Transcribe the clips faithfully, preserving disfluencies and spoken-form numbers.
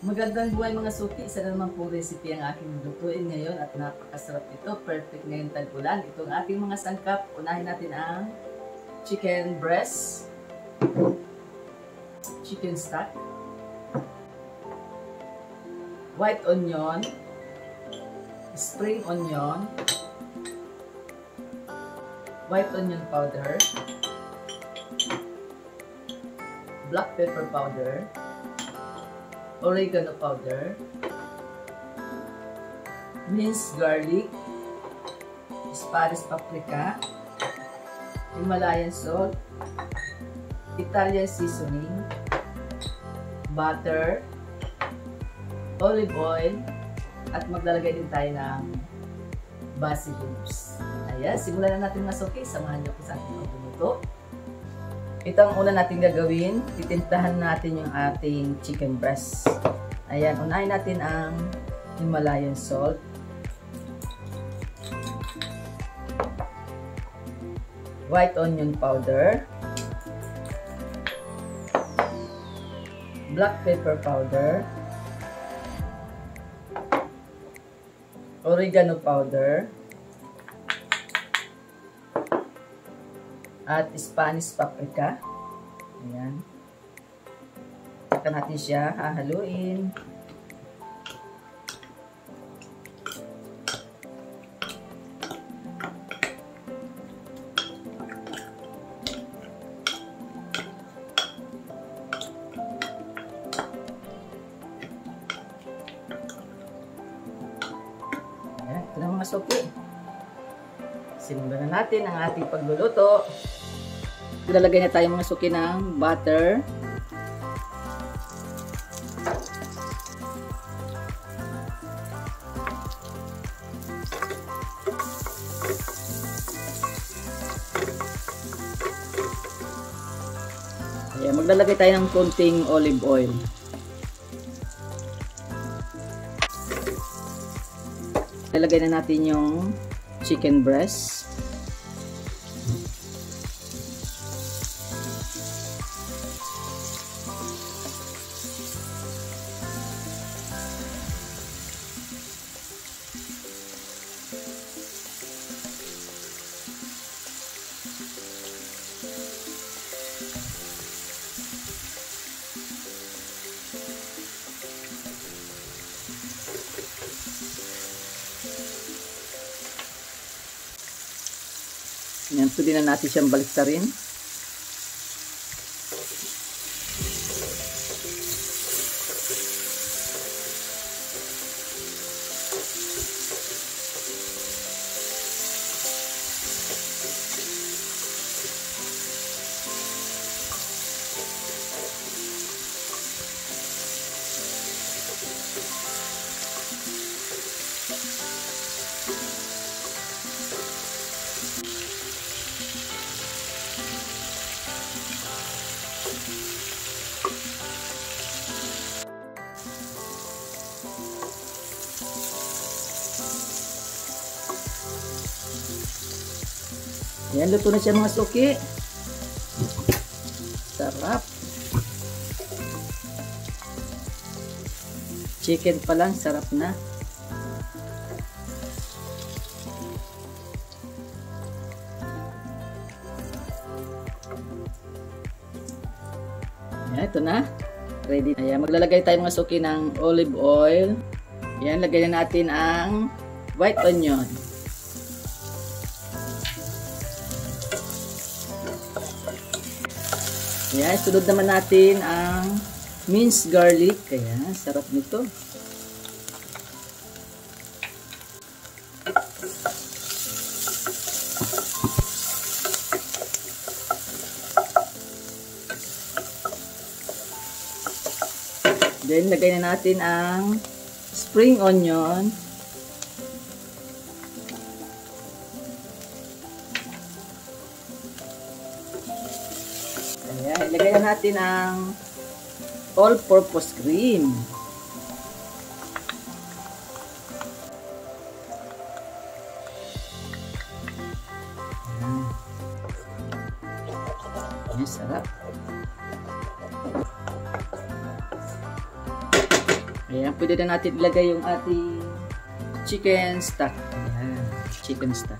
Magandang buhay mga suki, isa na naman po recipe ang aking lutuin ngayon at napakasarap ito. Perfect ngayon tag-ulan. Ito ang ating mga sangkap. Unahin natin ang chicken breast, chicken stock, white onion, spring onion, white onion powder, black pepper powder, oregano powder, minced garlic, Spanish paprika, Himalayan salt, Italian seasoning, butter, olive oil, at maglalagay din tayo ng basil leaves. Ayan, simulan na natin mga suki. Samahan niyo ko sa ating pagluluto. Ito ang una natin gagawin. Titimplahan natin yung ating chicken breast. Ayan, unahin natin ang Himalayan salt. White onion powder. Black pepper powder. Oregano powder. At Spanish paprika. Ayan. Saka natin siya hahaluin. Ayan. Ito na mga suki. Simulan na natin ang ating pagluluto. Ilalagay na tayo mga suki ng butter. Ayan, maglalagay tayo ng konting olive oil. Ilalagay na natin yung chicken breast. Yan, pwede na natin siyang baliktarin. Yan, luto na siya mga suki. Sarap. Chicken pa lang, sarap na. Yan, ito na. Ready. Ayan, maglalagay tayo mga suki ng olive oil. Yan, lagay na natin ang white onion. Ayan, sunod naman natin ang minced garlic. Ayan, sarap nito. Then, lagay na natin ang spring onion. Ayan, ilagay na natin ang all-purpose cream. Ayan. Ayan, sarap. Ayan, pwede na natin ilagay yung ating chicken stock. Ayan, chicken stock.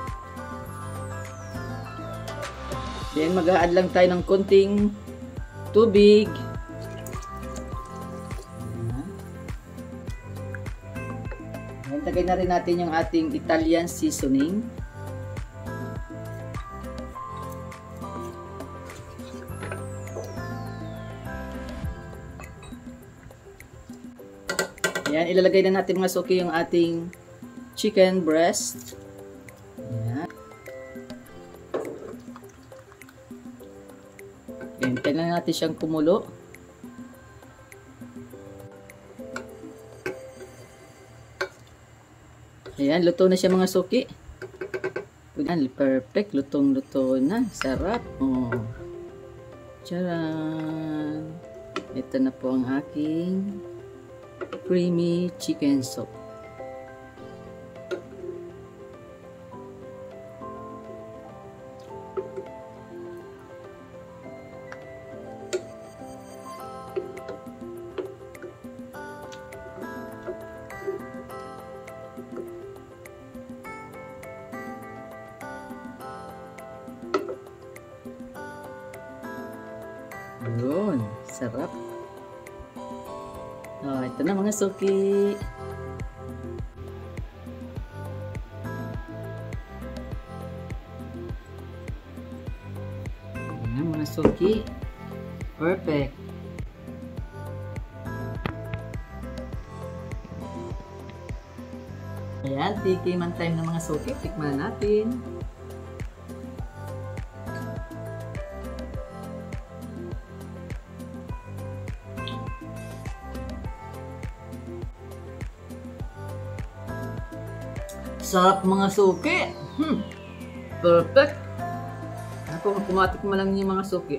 Then, mag-a-add lang tayo ng konting tubig. Ayan, lagay na rin natin yung ating Italian seasoning. Ayan, ilalagay na natin mga suki yung ating chicken breast. Ayan. Hintayin lang natin siyang kumulo. Ayan, luto na siya mga suki. Ayan, perfect. Lutong-luto na. Sarap. Oh. Tcharan! Ito na po ang aking creamy chicken soup. Yun, sarap. Oh, ito na mga suki. Ayan mga suki. Perfect. Ayan, tikiman time ng mga suki. Tikman natin. Sarap mga suki. Hmm. Perfect. Ako, kumatik mo lang yung mga suki.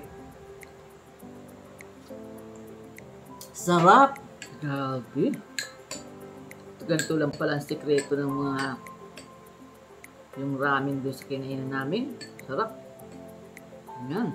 Sarap. Grabe. Ganito lang pala ang sikreto ng mga yung ramen doon sa kinainan namin. Sarap. Ayan.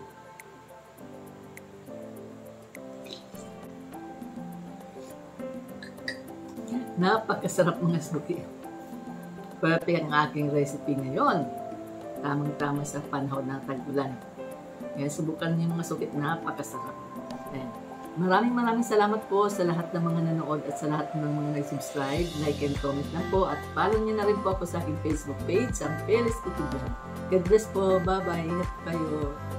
Napakasarap mga suki. Perfect ang aking recipe ngayon. Tamang-tama sa panahon ng tag-ulan. Kaya subukan niyo mga sukit, napakasarap. Ayan. Maraming maraming salamat po sa lahat ng mga nanood at sa lahat ng mga nag-subscribe, like and comment na po. At follow niyo na rin po ako sa aking Facebook page, ang Felis Cooking Vlog. God bless po. Bye-bye. Ingat kayo.